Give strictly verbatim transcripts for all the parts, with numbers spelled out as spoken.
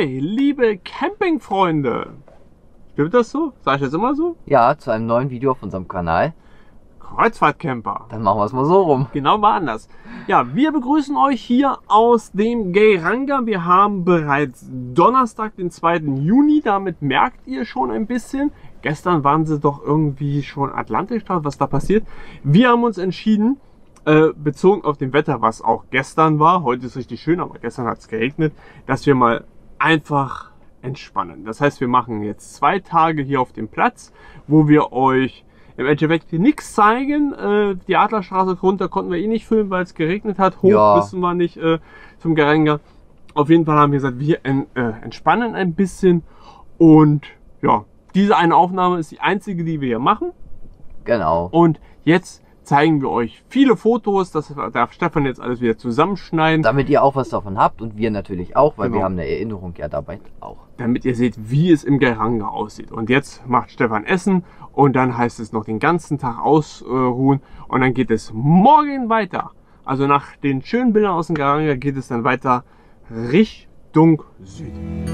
Ahoi, liebe Campingfreunde! Stimmt das so? Sag ich das immer so? Ja, zu einem neuen Video auf unserem Kanal. Kreuzfahrtcamper. Dann machen wir es mal so rum. Genau, mal anders. Ja, wir begrüßen euch hier aus dem Geiranger. Wir haben bereits Donnerstag, den zweiten Juni. Damit merkt ihr schon ein bisschen. Gestern waren sie doch irgendwie schon Atlantik, was da passiert. Wir haben uns entschieden, äh, bezogen auf dem Wetter, was auch gestern war, heute ist richtig schön, aber gestern hat es geregnet, dass wir mal einfach entspannen. Das heißt, wir machen jetzt zwei Tage hier auf dem Platz, wo wir euch im Endeffekt nichts zeigen. Äh, die Adlerstraße runter konnten wir eh nicht filmen, weil es geregnet hat. Hoch ja. wissen wir nicht äh, zum Geiranger. Auf jeden Fall haben wir gesagt, wir en, äh, entspannen ein bisschen. Und ja, diese eine Aufnahme ist die einzige, die wir hier machen. Genau. Und jetzt zeigen wir euch viele Fotos. Das darf Stefan jetzt alles wieder zusammenschneiden. Damit ihr auch was davon habt und wir natürlich auch, weil Genau. wir haben eine Erinnerung ja dabei auch. Damit ihr seht, wie es im Geiranger aussieht. Und jetzt macht Stefan Essen und dann heißt es noch den ganzen Tag ausruhen und dann geht es morgen weiter. Also nach den schönen Bildern aus dem Geiranger geht es dann weiter Richtung Süden.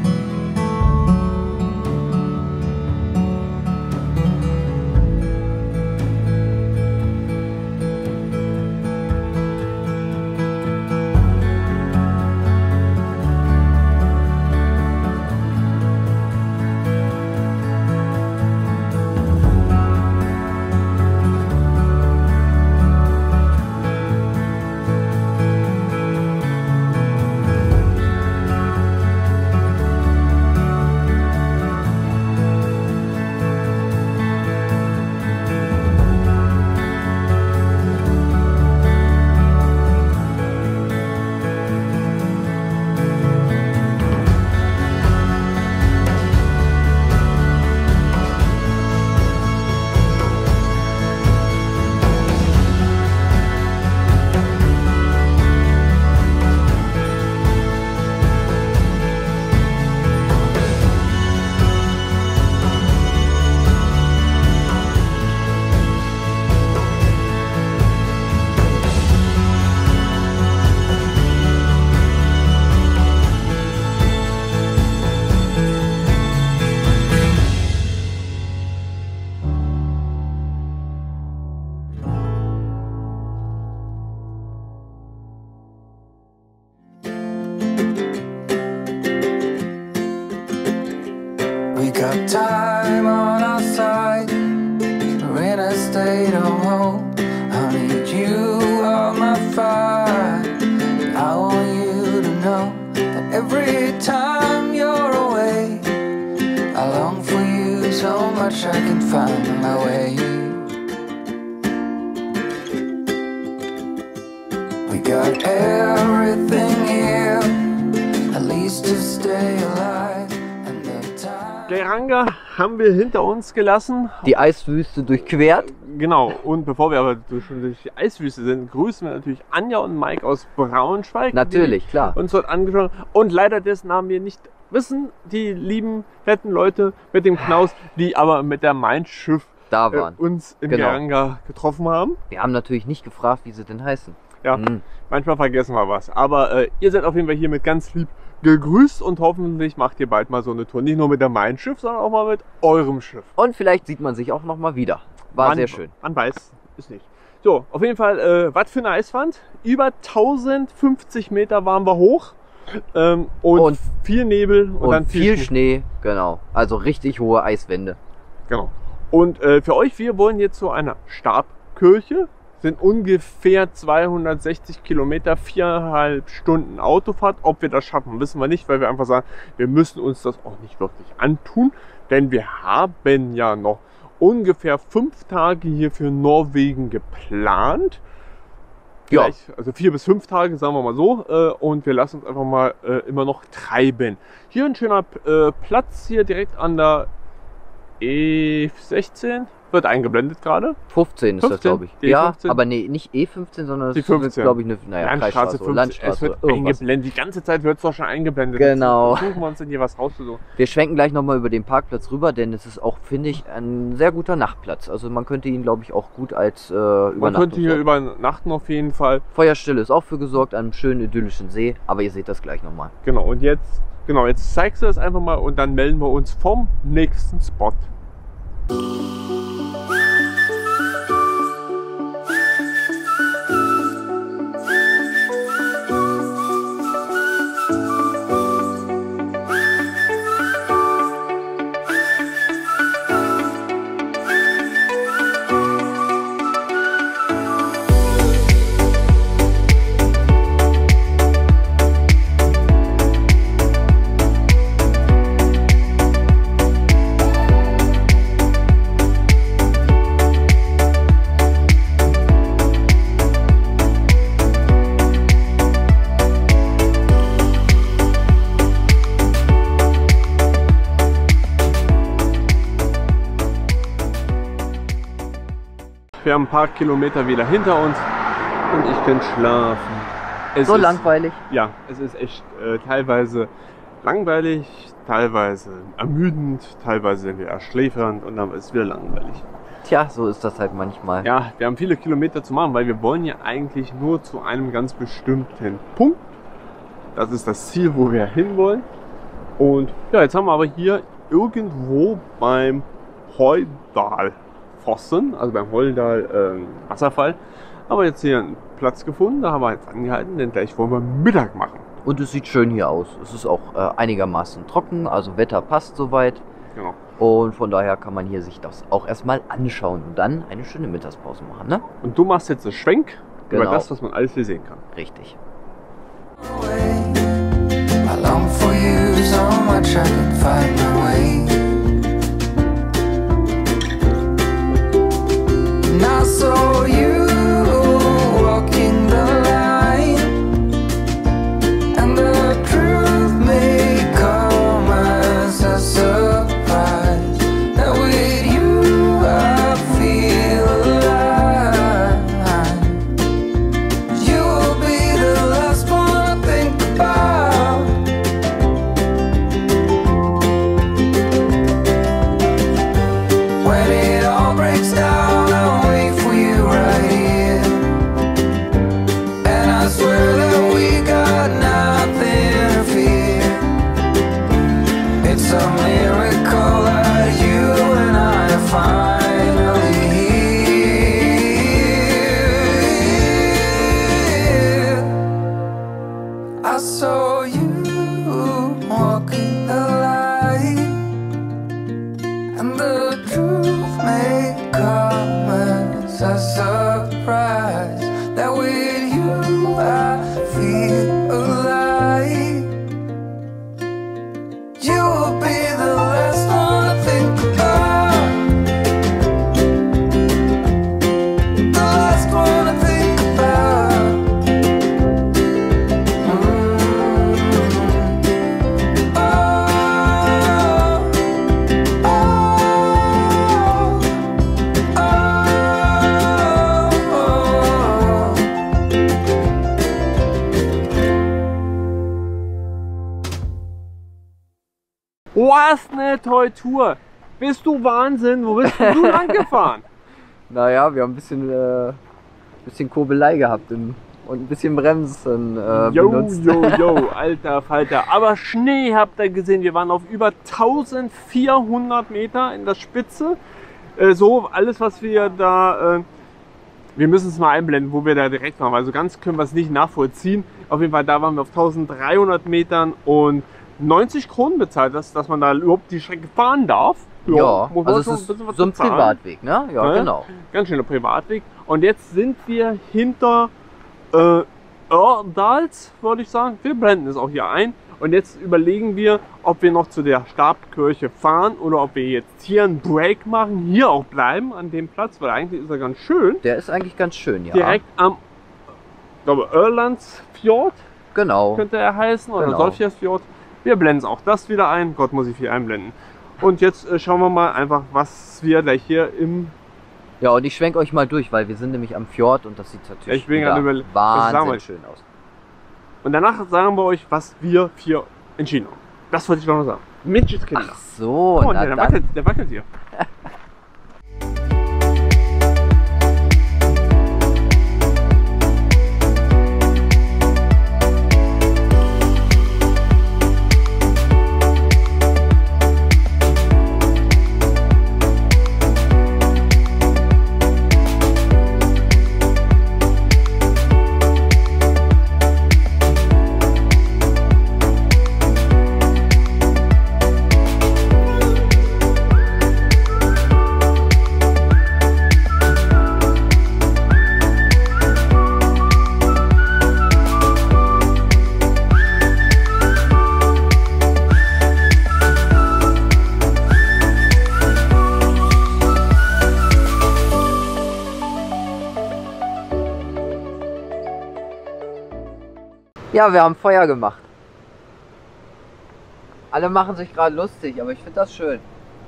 We got time on our side. We're in a state of hope. I need you on my fire. I want you to know that every time you're away, I long for you so much I can find my way. We got everything here, at least to stay alive. Geiranger haben wir hinter uns gelassen. Die Eiswüste durchquert. Genau, und bevor wir aber durch, durch die Eiswüste sind, grüßen wir natürlich Anja und Mike aus Braunschweig. Natürlich, die klar. uns dort angeschaut. Und leider dessen haben wir nicht wissen, die lieben, netten Leute mit dem Knaus, die aber mit der Mein Schiff Da waren. Äh, uns im Genau. Geiranger getroffen haben. Wir haben natürlich nicht gefragt, wie sie denn heißen. Ja, Hm. manchmal vergessen wir was. Aber äh, ihr seid auf jeden Fall hier mit ganz lieb gegrüßt und hoffentlich macht ihr bald mal so eine Tour. Nicht nur mit der Mein Schiff, sondern auch mal mit eurem Schiff. Und vielleicht sieht man sich auch noch mal wieder. War man, sehr schön. Man weiß es nicht. So, auf jeden Fall, äh, was für eine Eiswand. Über tausendfünfzig Meter waren wir hoch. Ähm, und, Und- viel Nebel und, Und dann viel Schnee. Genau. Also richtig hohe Eiswände. Genau. Und äh, für euch, wir wollen jetzt zu einer Stabkirche. Sind ungefähr zweihundertsechzig Kilometer, viereinhalb Stunden Autofahrt. Ob wir das schaffen, wissen wir nicht, weil wir einfach sagen, wir müssen uns das auch nicht wirklich antun. Denn wir haben ja noch ungefähr fünf Tage hier für Norwegen geplant. Ja. Vielleicht, also vier bis fünf Tage, sagen wir mal so. Äh, und wir lassen uns einfach mal äh, immer noch treiben. Hier ein schöner äh, Platz, hier direkt an der E sechzehn. Wird eingeblendet gerade. fünfzehn ist das, fünfzehn? glaube ich. Die Ja, E fünfzehn? aber nee, nicht E fünfzehn, sondern Die das fünfzehn. ist, glaube ich, eine naja, Landstraße Kreisstraße, fünfzehn. Landstraße. Es wird irgendwas. eingeblendet. Die ganze Zeit wird es doch schon eingeblendet. Genau. Jetzt versuchen wir uns denn hier was rauszusuchen. Wir schwenken gleich nochmal über den Parkplatz rüber, denn es ist auch, finde ich, ein sehr guter Nachtplatz. Also man könnte ihn, glaube ich, auch gut als äh, Man Übernachtung. könnte hier übernachten auf jeden Fall. Feuerstelle ist auch für gesorgt, an einem schönen idyllischen See, aber ihr seht das gleich nochmal. Genau, und jetzt Genau, jetzt zeigst du das einfach mal und dann melden wir uns vom nächsten Spot. Wir haben ein paar Kilometer wieder hinter uns und ich kann schlafen. Es So ist, langweilig. Ja, es ist echt äh, teilweise langweilig, teilweise ermüdend, teilweise sind wir erschläfernd und dann ist es wieder langweilig. Tja, so ist das halt manchmal. Ja, wir haben viele Kilometer zu machen, weil wir wollen ja eigentlich nur zu einem ganz bestimmten Punkt. Das ist das Ziel, wo wir hinwollen. Und ja, jetzt haben wir aber hier irgendwo beim Heudal Fossen, also beim Holdal äh, Wasserfall, aber jetzt hier einen Platz gefunden, da haben wir jetzt angehalten, denn gleich wollen wir Mittag machen. Und es sieht schön hier aus. Es ist auch äh, einigermaßen trocken, also Wetter passt soweit. Genau. Und von daher kann man hier sich das auch erstmal anschauen und dann eine schöne Mittagspause machen, ne? Und du machst jetzt einen Schwenk Genau. über das, was man alles hier sehen kann. Richtig. I long for you so much I can find my way. And I saw you walking the line, and the truth may come as a surprise. That with you I feel alive. You will be the last one I think about. When it all breaks down, I'll wait for you right here. And I swear that we got nothing to fear. It's a miracle that you and I are finally here. I saw you walking the line, and the truth may come as a surprise. That with you I feel alive. You will be the last one I think about. The last one I think about. Mm. Oh, oh, oh, oh. Was eine tolle Tour! Bist du Wahnsinn? Wo bist denn du lang gefahren? Naja, wir haben ein bisschen, äh, bisschen Kurbelei gehabt und, und ein bisschen Bremsen äh, Yo, benutzt. yo, yo, alter Falter. Aber Schnee habt ihr gesehen. Wir waren auf über eintausendvierhundert Meter in der Spitze. Äh, so, alles was wir da... Äh, wir müssen es mal einblenden, wo wir da direkt waren. Also ganz können wir es nicht nachvollziehen. Auf jeden Fall, da waren wir auf eintausenddreihundert Metern und neunzig Kronen bezahlt, dass, dass man da überhaupt die Strecke fahren darf. Ja, muss man also schon es ist ein bisschen was so ein bezahlen. Privatweg, ne? Ja, Ja. genau. Ganz schöner Privatweg. Und jetzt sind wir hinter äh, Ördals, würde ich sagen. Wir blenden es auch hier ein. Und jetzt überlegen wir, ob wir noch zu der Stabkirche fahren oder ob wir jetzt hier einen Break machen, hier auch bleiben an dem Platz, weil eigentlich ist er ganz schön. Der ist eigentlich ganz schön, ja. Direkt am, ich glaube, Ölandsfjord Genau. könnte er heißen, oder Genau. Solfjordsfjord. Wir blenden auch das wieder ein. Gott, muss ich viel einblenden. Und jetzt äh, schauen wir mal einfach, was wir gleich hier im... Ja, und ich schwenke euch mal durch, weil wir sind nämlich am Fjord und das sieht natürlich Ich bin wieder gerade überle- was sagen wir? wahnsinnig schön aus. Und danach sagen wir euch, was wir hier entschieden haben. Das wollte ich noch sagen. Midget Kitty. Ach so, Oh, na der, der, dann. wackelt, der wackelt hier. Ja, wir haben Feuer gemacht. Alle machen sich gerade lustig, aber ich finde das schön.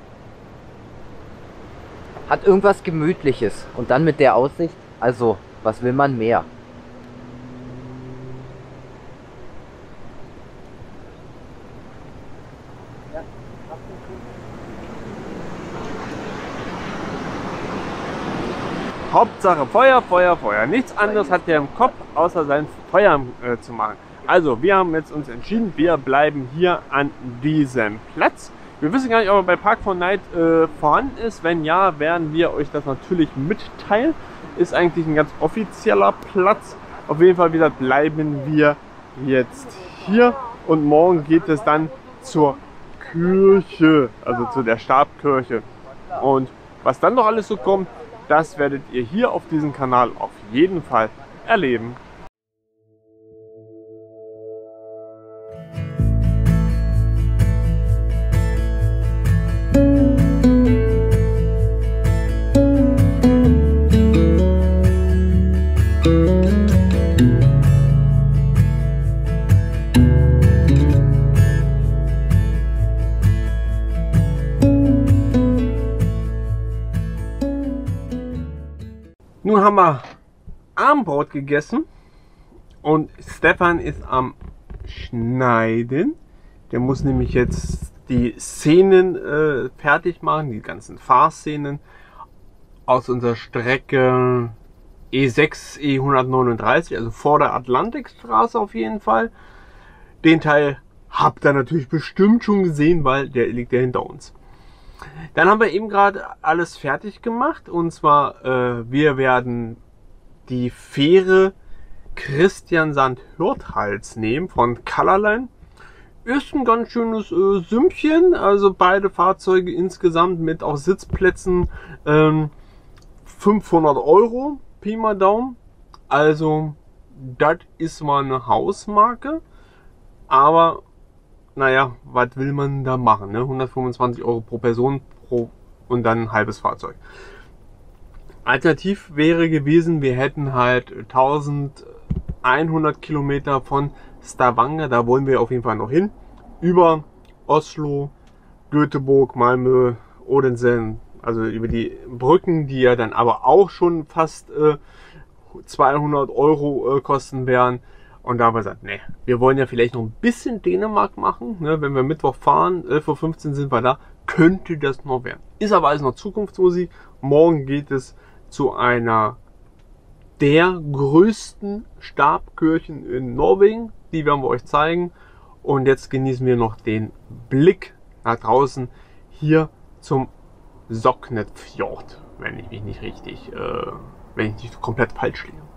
Hat irgendwas Gemütliches. Und dann mit der Aussicht, also, was will man mehr? Hauptsache Feuer, Feuer, Feuer. Nichts anderes hat er im Kopf, außer sein Feuer äh, zu machen. Also, wir haben jetzt uns entschieden, wir bleiben hier an diesem Platz. Wir wissen gar nicht, ob er bei Park four Night äh, vorhanden ist. Wenn ja, werden wir euch das natürlich mitteilen. Ist eigentlich ein ganz offizieller Platz. Auf jeden Fall wieder bleiben wir jetzt hier. Und morgen geht es dann zur Kirche, also zu der Stabkirche. Und was dann noch alles so kommt, das werdet ihr hier auf diesem Kanal auf jeden Fall erleben. Nun haben wir Abendbrot gegessen und Stefan ist am Schneiden. Der muss nämlich jetzt die Szenen äh, fertig machen, die ganzen Fahrszenen aus unserer Strecke E sechs E hundertneununddreißig, also vor der Atlantikstraße auf jeden Fall. Den Teil habt ihr natürlich bestimmt schon gesehen, weil der liegt ja hinter uns. Dann haben wir eben gerade alles fertig gemacht und zwar äh, wir werden die Fähre Christiansand-Hürthals nehmen von Colorline. Ist ein ganz schönes äh, Sümmchen, also beide Fahrzeuge insgesamt mit auch Sitzplätzen ähm, fünfhundert Euro, Pi mal Daumen. Also das ist mal eine Hausmarke, aber naja, was will man da machen? Ne? hundertfünfundzwanzig Euro pro Person pro und dann ein halbes Fahrzeug. Alternativ wäre gewesen, wir hätten halt eintausendeinhundert Kilometer von Stavanger, da wollen wir auf jeden Fall noch hin, über Oslo, Göteborg, Malmö, Odense, also über die Brücken, die ja dann aber auch schon fast äh, zweihundert Euro äh, kosten werden. Und da haben wir gesagt, ne, wir wollen ja vielleicht noch ein bisschen Dänemark machen. Ne? Wenn wir Mittwoch fahren, elf Uhr fünfzehn sind wir da, könnte das noch werden. Ist aber alles noch Zukunftsmusik. Morgen geht es zu einer der größten Stabkirchen in Norwegen. Die werden wir euch zeigen. Und jetzt genießen wir noch den Blick nach draußen hier zum Soknetfjord, wenn ich mich nicht richtig, äh, wenn ich nicht komplett falsch liege.